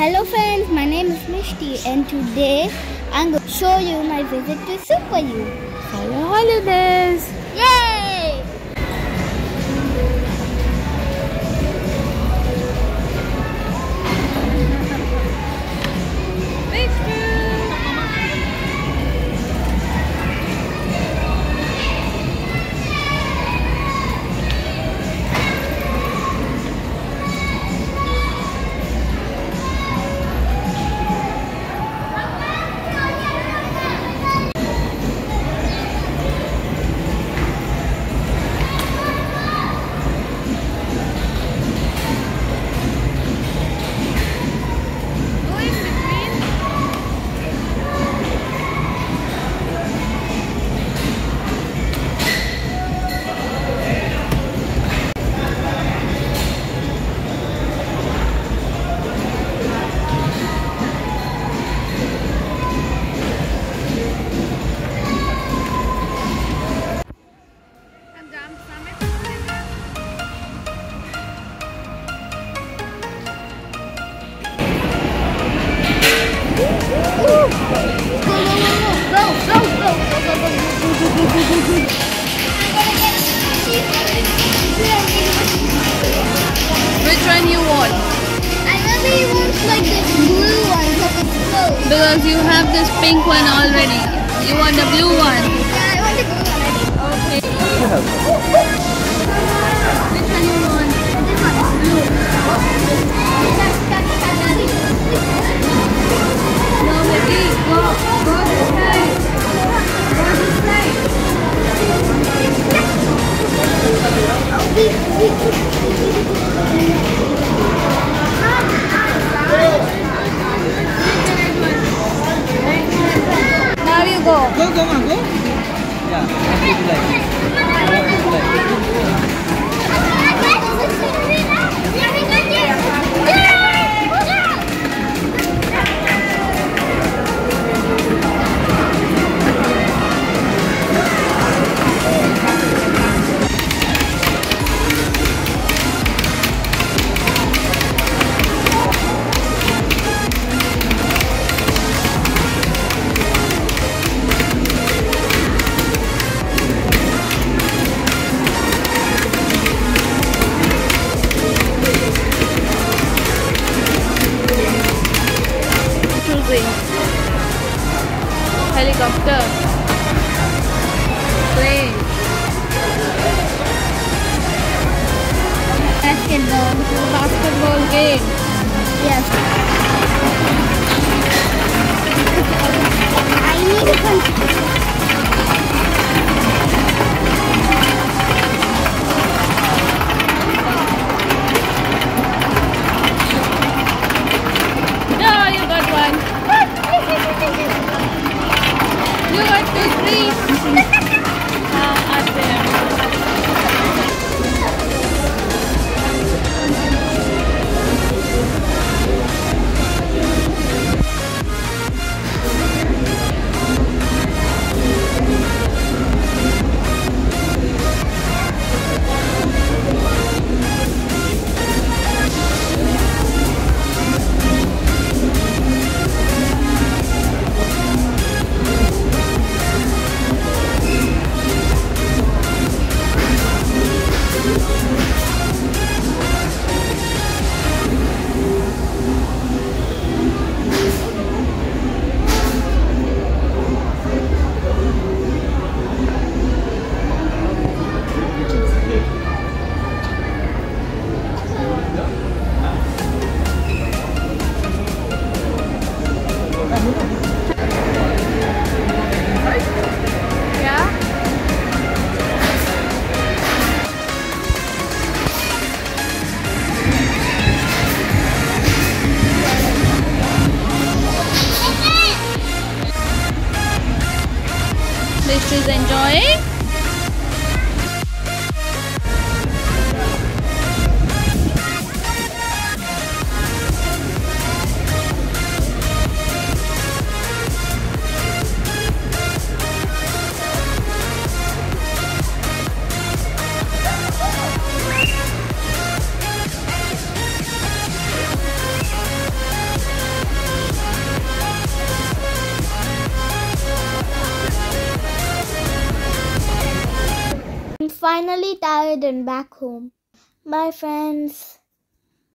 Hello friends, my name is Mishti and today I'm going to show you my visit to Super U. Summer holidays! Yay! Which one you want? I really want like this blue one because it's blue. Because you have this pink one already. You want the blue one? Yeah, I want the blue one. Okay. Which one you want? This one is blue. No, baby. Go this side. Go this side. Now you go. Go, Mama, go. Yeah, Helicopter, plane, basketball game. Yes. I need a controller. No, you got one. You got 2, 3. Up there. She's enjoying. I'm finally tired and back home. Bye friends.